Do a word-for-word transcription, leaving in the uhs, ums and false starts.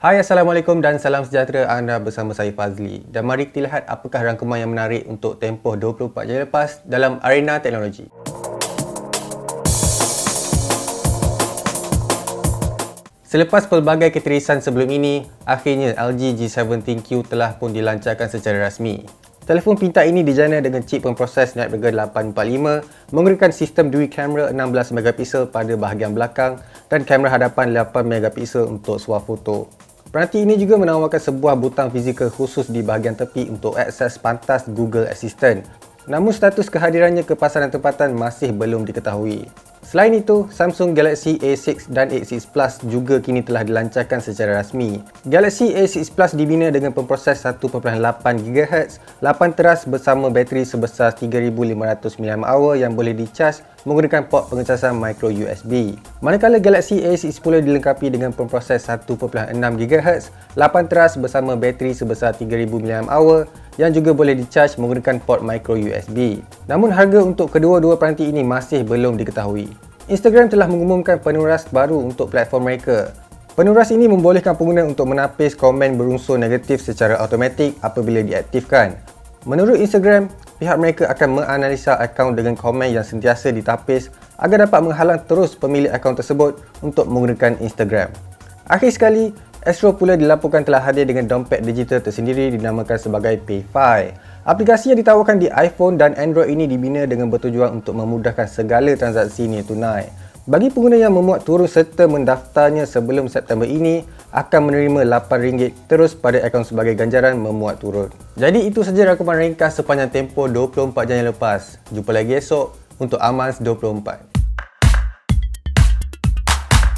Hai, Assalamualaikum dan salam sejahtera. Anda bersama saya Fazli. Dan mari kita lihat apakah rangkuman yang menarik untuk tempoh dua puluh empat jam lepas dalam arena teknologi. Selepas pelbagai ketirisan sebelum ini, akhirnya L G G tujuh belas Q telah pun dilancarkan secara rasmi. Telefon pintar ini dijana dengan chip pemproses Snapdragon lapan empat lima, menggunakan sistem dual kamera enam belas megapiksel pada bahagian belakang dan kamera hadapan lapan megapiksel untuk swafoto. Peranti ini juga menawarkan sebuah butang fizikal khusus di bahagian tepi untuk akses pantas Google Assistant. Namun status kehadirannya ke pasaran tempatan masih belum diketahui. Selain itu, Samsung Galaxy A enam dan A enam Plus juga kini telah dilancarkan secara rasmi. Galaxy A enam Plus dibina dengan pemproses satu perpuluhan lapan gigahertz, lapan teras bersama bateri sebesar tiga ribu lima ratus miliampere-hour yang boleh dicas menggunakan port pengecasan micro U S B. Manakala Galaxy A enam Plus dilengkapi dengan pemproses satu perpuluhan enam gigahertz, lapan teras bersama bateri sebesar tiga ribu miliampere-hour yang juga boleh dicas menggunakan port micro U S B. Namun harga untuk kedua-dua peranti ini masih belum diketahui. Instagram telah mengumumkan penuras baru untuk platform mereka. Penuras ini membolehkan pengguna untuk menapis komen berunsur negatif secara automatik apabila diaktifkan. Menurut Instagram, pihak mereka akan menganalisa akaun dengan komen yang sentiasa ditapis agar dapat menghalang terus pemilik akaun tersebut untuk menggunakan Instagram. Akhir sekali, Astro pula dilaporkan telah hadir dengan dompet digital tersendiri dinamakan sebagai PayFi. Aplikasi yang ditawarkan di iPhone dan Android ini dibina dengan bertujuan untuk memudahkan segala transaksi nilai tunai. Bagi pengguna yang memuat turun serta mendaftarnya sebelum September ini, akan menerima lapan ringgit terus pada akaun sebagai ganjaran memuat turun. Jadi itu saja rangkuman ringkas sepanjang tempoh dua puluh empat jam yang lepas. Jumpa lagi esok untuk Amans dua puluh empat.